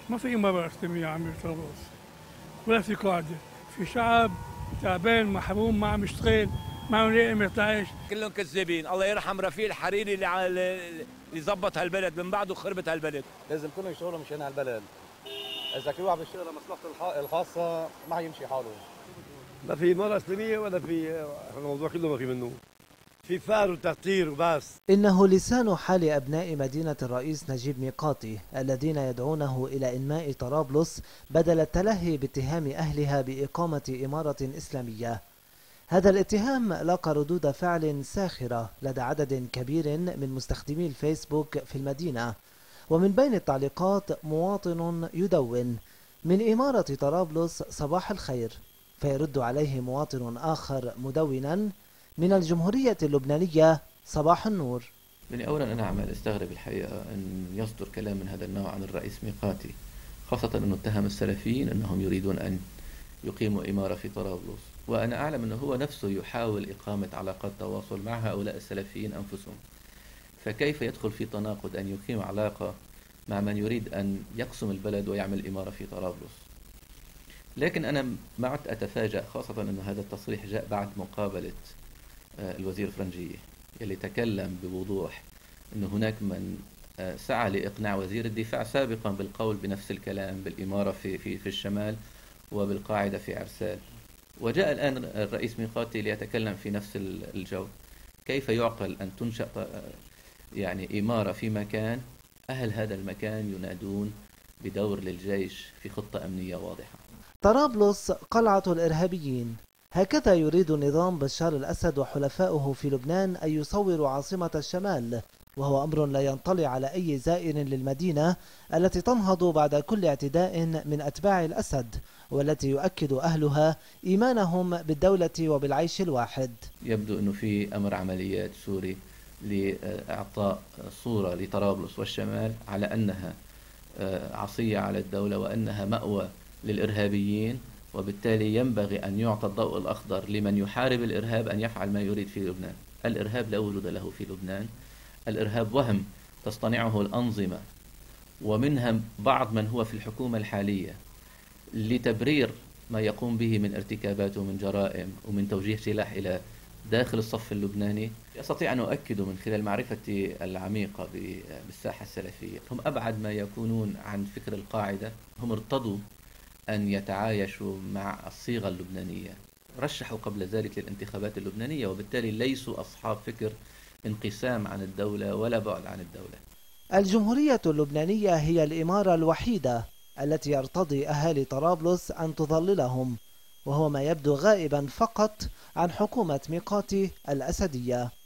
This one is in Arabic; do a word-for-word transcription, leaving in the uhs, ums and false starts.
ما في إمارة إسلامية عامل طرابلس ولا في قاعدة. في شعب تعبان محروم، ما عم يشتغل، ما عم يلاقي مرتعش. كلهم كذابين. الله يرحم رفيق الحريري اللي ع- اللي ظبط هالبلد، من بعده خربت هالبلد. لازم كلهم يشتغلوا مشان هالبلد. اذا كل واحد بيشتغل لمصلحته الخاصه ما حيمشي حاله. ما في إمارة إسلامية ولا في، الموضوع كله ما في منه، في فار وتقطير وبس. إنه لسان حال أبناء مدينة الرئيس نجيب ميقاتي الذين يدعونه إلى إنماء طرابلس بدل التلهي باتهام أهلها بإقامة إمارة إسلامية. هذا الاتهام لاقى ردود فعل ساخرة لدى عدد كبير من مستخدمي الفيسبوك في المدينة، ومن بين التعليقات مواطن يدون: من إمارة طرابلس صباح الخير. فيرد عليه مواطن آخر مدونا: من الجمهورية اللبنانية صباح النور. يعني أولا أنا عمال أستغرب الحقيقة أن يصدر كلام من هذا النوع عن الرئيس ميقاتي، خاصة أنه اتهم السلفيين أنهم يريدون أن يقيموا إمارة في طرابلس، وأنا أعلم أنه هو نفسه يحاول إقامة علاقات تواصل مع هؤلاء السلفيين أنفسهم، فكيف يدخل في تناقض أن يقيم علاقة مع من يريد أن يقسم البلد ويعمل إمارة في طرابلس؟ لكن أنا ما عدت أتفاجأ، خاصة أن هذا التصريح جاء بعد مقابلة الوزير فرنجية يلي تكلم بوضوح أن هناك من سعى لإقناع وزير الدفاع سابقا بالقول بنفس الكلام بالإمارة في, في, في الشمال وبالقاعدة في عرسال، وجاء الآن الرئيس ميقاتي ليتكلم في نفس الجو. كيف يعقل أن تنشأ يعني إمارة في مكان أهل هذا المكان ينادون بدور للجيش في خطة أمنية واضحة؟ طرابلس قلعة الإرهابيين، هكذا يريد نظام بشار الأسد وحلفائه في لبنان أن يصوروا عاصمة الشمال، وهو أمر لا ينطلي على أي زائر للمدينة التي تنهض بعد كل اعتداء من أتباع الأسد، والتي يؤكد أهلها إيمانهم بالدولة وبالعيش الواحد. يبدو أنه في أمر عمليات سوري لإعطاء صورة لطرابلس والشمال على أنها عصية على الدولة وأنها مأوى للإرهابيين، وبالتالي ينبغي أن يعطى الضوء الأخضر لمن يحارب الإرهاب أن يفعل ما يريد في لبنان. الإرهاب لا وجود له في لبنان، الإرهاب وهم تصطنعه الأنظمة ومنها بعض من هو في الحكومة الحالية لتبرير ما يقوم به من ارتكابات ومن جرائم ومن توجيه سلاح إلى داخل الصف اللبناني. أستطيع أن أؤكد من خلال معرفتي العميقة بالساحة السلفية هم أبعد ما يكونون عن فكر القاعدة، هم ارتضوا أن يتعايشوا مع الصيغة اللبنانية، رشحوا قبل ذلك للانتخابات اللبنانية، وبالتالي ليسوا أصحاب فكر انقسام عن الدولة ولا بعد عن الدولة. الجمهورية اللبنانية هي الإمارة الوحيدة التي يرتضي أهالي طرابلس أن تظللهم، وهو ما يبدو غائبا فقط عن حكومة ميقاتي الأسدية.